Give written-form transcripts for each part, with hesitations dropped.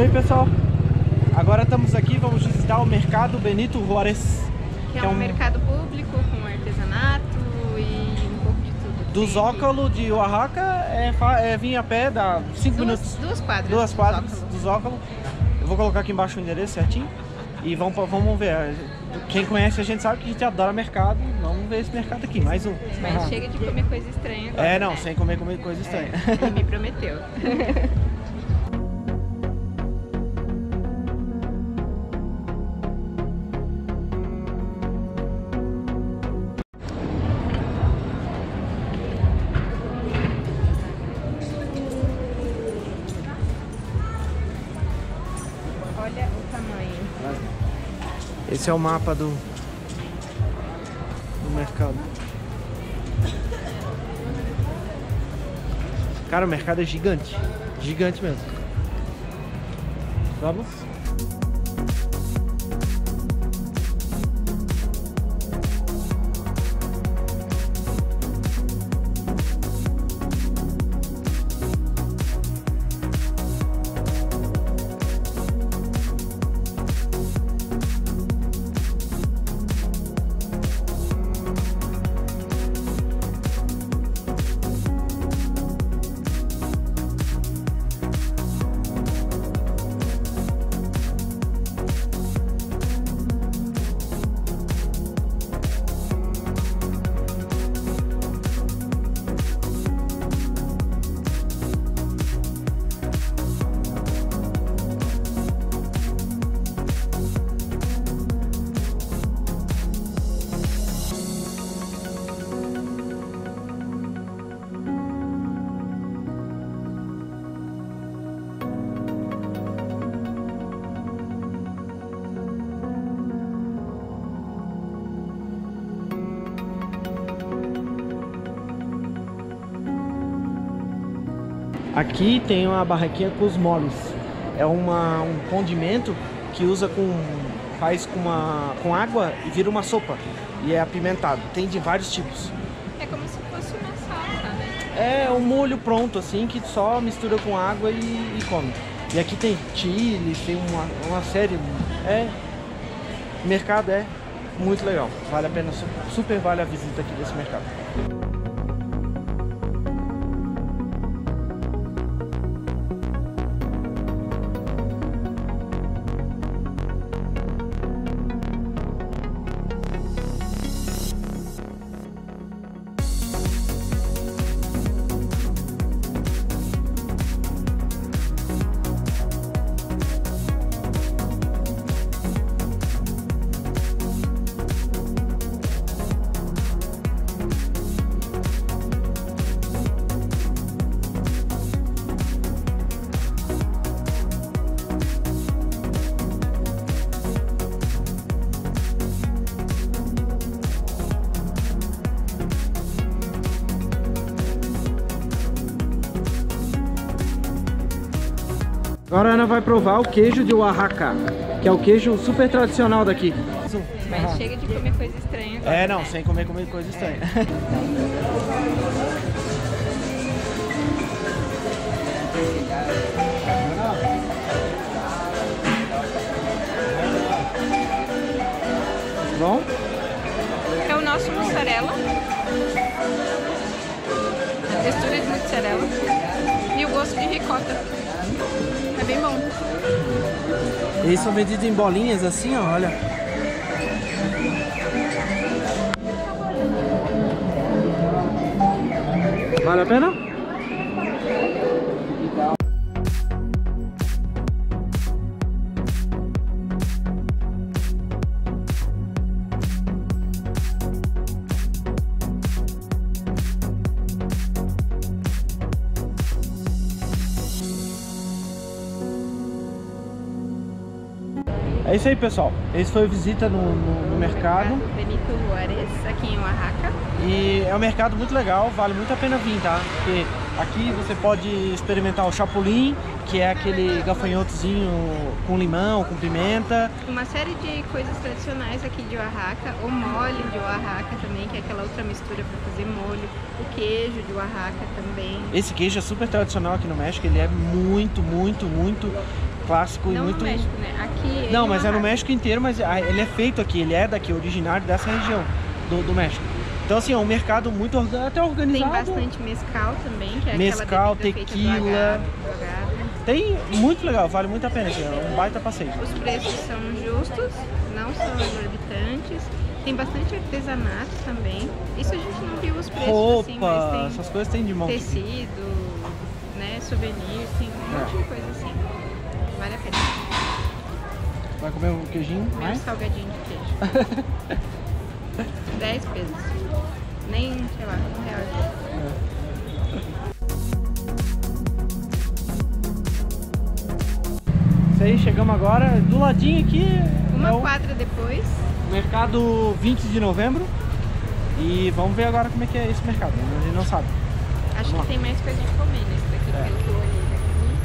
aí, pessoal, agora estamos aqui, vamos visitar o Mercado Benito Juárez, que é um mercado público com artesanato e um pouco de tudo. Do Zócalo de Oaxaca, vir a pé, dá 5 minutos. Duas quadras. Duas quadras do Zócalo. Eu vou colocar aqui embaixo o endereço certinho e vamos ver. Quem conhece a gente sabe que a gente adora mercado. Vamos ver esse mercado aqui, mais um. Mas chega de comer coisa estranha agora, não, né? sem comer coisa estranha. Ele me prometeu. Olha o tamanho. Esse é o mapa do mercado. Cara, o mercado é gigante. Gigante mesmo. Vamos? Aqui tem uma barraquinha com os moles. É um condimento que faz com água e vira uma sopa. E é apimentado. Tem de vários tipos. É como se fosse uma salsa, né? É um molho pronto assim que só mistura com água e come. E aqui tem chile, tem uma série. O mercado é muito legal. Vale a pena, super vale a visita aqui desse mercado. Agora a Ana vai provar o queijo de Oaxaca, que é o queijo super tradicional daqui. Mas chega de comer coisa estranha agora, não, né? sem comer coisa estranha. Bom? É o nosso mussarela. A textura de mussarela. E o gosto de ricota. É bem bom. Eles são vendidos em bolinhas assim, ó, olha. Vale a pena? É isso aí, pessoal. Esse foi a visita no mercado Benito Juárez, aqui em Oaxaca. E é um mercado muito legal, vale muito a pena vir, tá? Porque aqui você pode experimentar o chapulim, que é aquele gafanhotozinho com limão, com pimenta. Uma série de coisas tradicionais aqui de Oaxaca. O mole de Oaxaca também, que é aquela outra mistura para fazer molho. O queijo de Oaxaca também. Esse queijo é super tradicional aqui no México, ele é muito clássico e Não muito... no México, né? Aqui... Não, mas é no México inteiro, mas ele é feito aqui, ele é daqui, originário dessa região do México. Então assim, é um mercado muito até organizado. Tem bastante mezcal também, que é mezcal, aquela bebida tequila. feita do agave. Tem muito legal, vale muito a pena, assim, é um baita passeio. Os preços são justos, não são exorbitantes. Tem bastante artesanato também. Isso a gente não viu os preços Roupa, assim, mas tem essas coisas tem de monte. tecido, né, souvenirs, tem um monte de coisa assim. Vale a pena. Vai comer um queijinho? Comer um salgadinho de queijo. 10 pesos. Nem, sei lá, R$1. Isso aí, chegamos agora, do ladinho aqui. Uma quadra depois. Mercado 20 de novembro. E vamos ver agora como é que é esse mercado, a gente não sabe. Acho que tem mais coisa de comer nesse daqui, pelo que eu olhei daqui.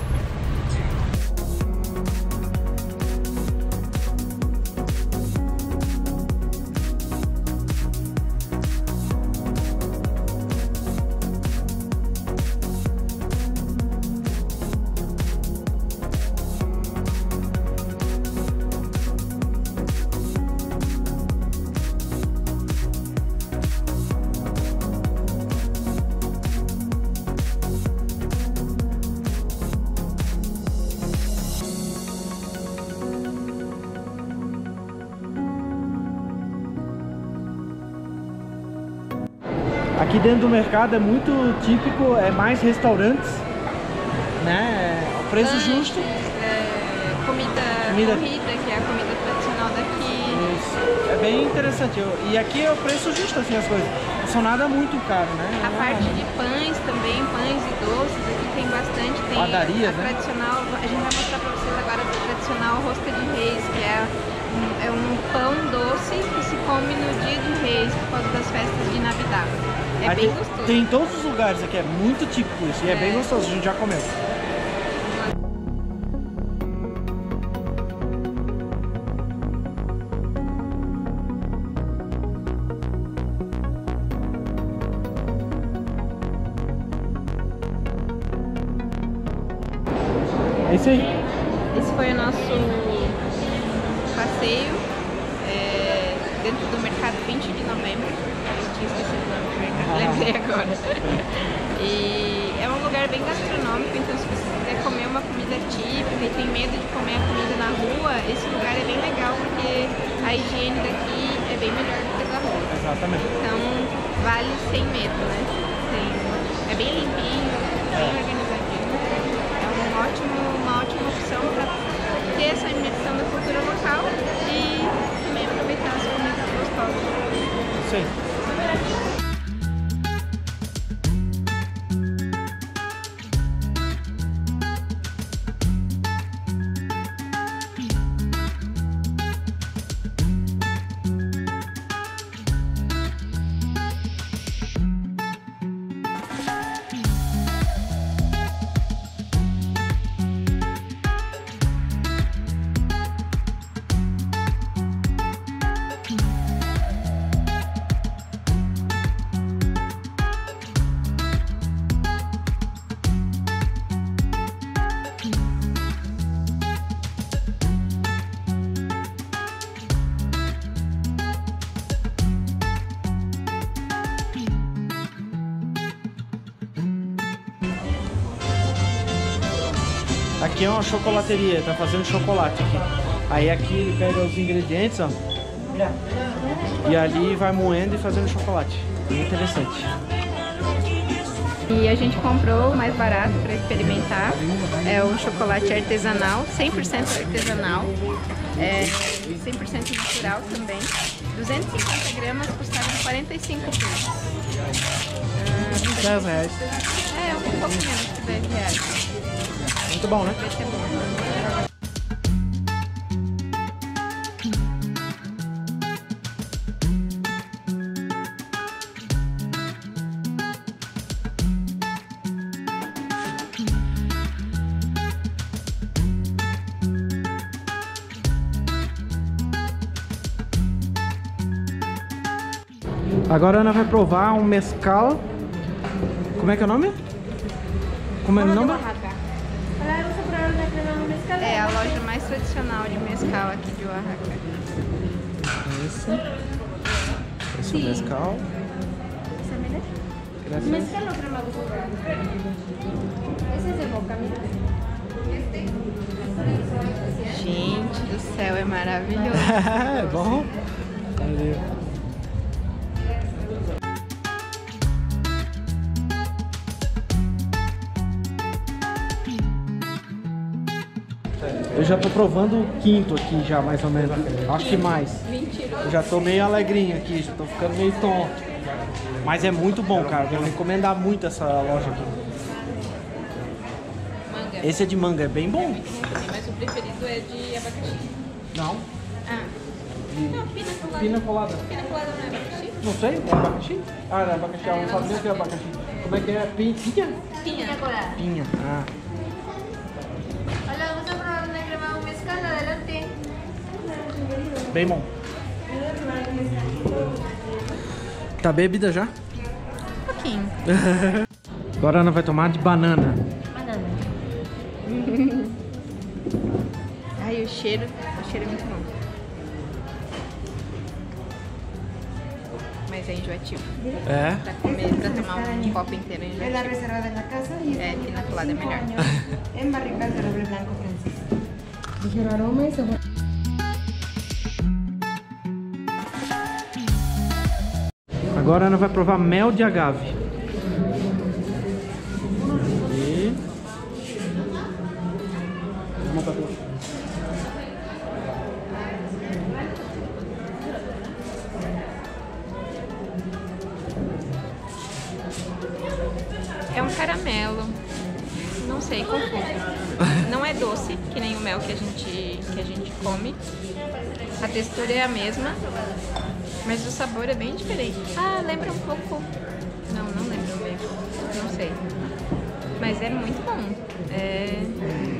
Aqui dentro do mercado é muito típico, é mais restaurantes, né? O preço justo. Comida corrida, que é a comida tradicional daqui. Isso. É bem interessante. E aqui é o preço justo, assim, as coisas. Não são nada muito caro, né? A parte de pães também, pães e doces, aqui tem bastante. Tem padarias, a tradicional, a gente vai mostrar pra vocês agora a tradicional rosca de reis, que é um pão doce que se come no dia de reis, por causa das festas de Navidad. É bem gostoso. Tem em todos os lugares aqui, é muito típico isso. E é bem gostoso, a gente já comeu. É isso aí. Esse foi o nosso passeio dentro do mercado 20 de novembro. Eu tinha esquecido o nome do mercado, lembrei agora. E é um lugar bem gastronômico, então se você quiser comer uma comida típica e tem medo de comer a comida na rua, esse lugar é bem legal porque a higiene daqui é bem melhor do que da rua. Exatamente. Então vale sem medo, né? É bem limpinho, bem organizadinho. É uma ótima opção para ter essa imersão da cultura local e também aproveitar as comidas gostosas. Sim. Aqui é uma chocolateria, tá fazendo chocolate aqui. Aí aqui ele pega os ingredientes, ó. E ali vai moendo e fazendo chocolate. Bem interessante. E a gente comprou o mais barato para experimentar. É o chocolate artesanal, 100% artesanal. 100% natural também. 250 gramas custaram 45 pesos. R$10. É, um pouco menos que R$10. Muito bom, né? Vai ser bom. Agora a Ana vai provar um mezcal. Como é que é o nome? Como é o nome? É a loja mais tradicional de mezcal aqui de Oaxaca. Esse é o mezcal. Mezcal o crema dulce. Esse é de boca, mira. Gente do céu, é maravilhoso. É bom? Valeu. Eu já tô provando o quinto aqui já, mais ou menos. Acho que mais. Eu já tô meio alegrinho aqui, já tô ficando meio tonto. Mas é muito bom, cara. Vou recomendar muito essa loja aqui. Manga. Esse é de manga, é bem bom. Mas o preferido é de abacaxi. Não. Ah. Não, pina colada. Pina colada. Pina colada não é abacaxi? Não sei, é abacaxi? Ah, é abacaxi, eu não sabia nem o que é abacaxi. Como é que é? Pinha? Pinha. Pinha, ah. Hola, vamos a probar una crema de mezcal, adelante. Bem bom. Tá bebida já? Um pouquinho. Agora a Ana vai tomar de banana. Banana. Ai, o cheiro é muito bom. Mas é enjoativo. É? Pra comer, pra tomar um copo inteiro é Es la enjoativo. reserva de la casa y É, pina colada é melhor. en barricas de roble blanco francés. Ligero aroma y sabor. Agora a Ana vai provar mel de agave. E... É um caramelo. Não sei, confuso. Não é doce, que nem o mel que a gente come. A textura é a mesma, mas o sabor é bem diferente. Ah, lembra um pouco... Não lembro bem. Não sei. Mas é muito bom. É...